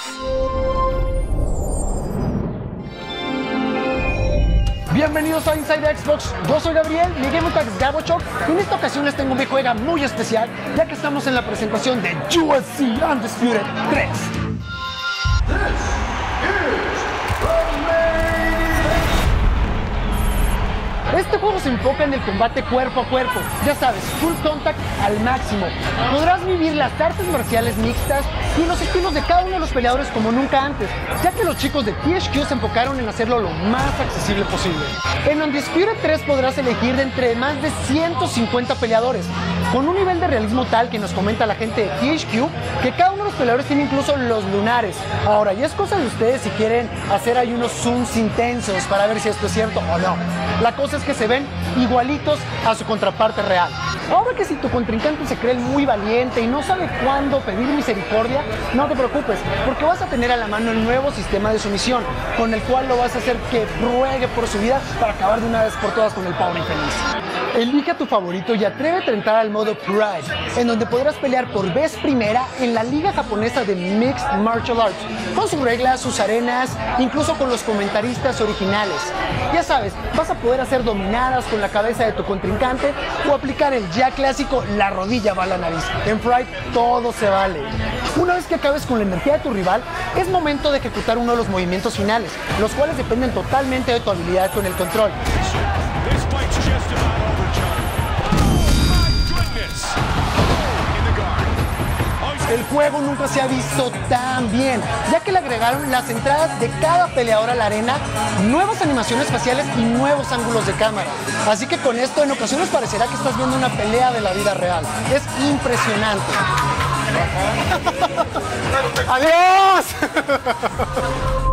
Bienvenidos a Inside Xbox, yo soy Gabriel, mi gamer tag es Gabochok, y en esta ocasión les tengo un videojuego muy especial, ya que estamos en la presentación de UFC Undisputed 3. Este juego se enfoca en el combate cuerpo a cuerpo, ya sabes, full contact al máximo. Podrás vivir las artes marciales mixtas y los estilos de cada uno de los peleadores como nunca antes, ya que los chicos de THQ se enfocaron en hacerlo lo más accesible posible. En Undisputed 3 podrás elegir de entre más de 150 peleadores, con un nivel de realismo tal que nos comenta la gente de THQ que cada uno de los peleadores tiene incluso los lunares. Ahora, y es cosa de ustedes si quieren hacer ahí unos zooms intensos para ver si esto es cierto o no. La cosa es que se ven igualitos a su contraparte real. Ahora que si tu contrincante se cree muy valiente y no sabe cuándo pedir misericordia, no te preocupes, porque vas a tener a la mano el nuevo sistema de sumisión, con el cual lo vas a hacer que ruegue por su vida para acabar de una vez por todas con el pobre infeliz. Elige a tu favorito y atrévete a entrar al modo Pride, en donde podrás pelear por vez primera en la liga japonesa de Mixed Martial Arts, con sus reglas, sus arenas, incluso con los comentaristas originales. Ya sabes, vas a poder hacer dominadas con la cabeza de tu contrincante o aplicar el ya clásico la rodilla va a la nariz. En Pride todo se vale. Una vez que acabes con la energía de tu rival, es momento de ejecutar uno de los movimientos finales, los cuales dependen totalmente de tu habilidad con el control. El juego nunca se ha visto tan bien, ya que le agregaron las entradas de cada peleador a la arena, nuevas animaciones faciales y nuevos ángulos de cámara. Así que con esto en ocasiones parecerá que estás viendo una pelea de la vida real. Es impresionante. ¡Adiós!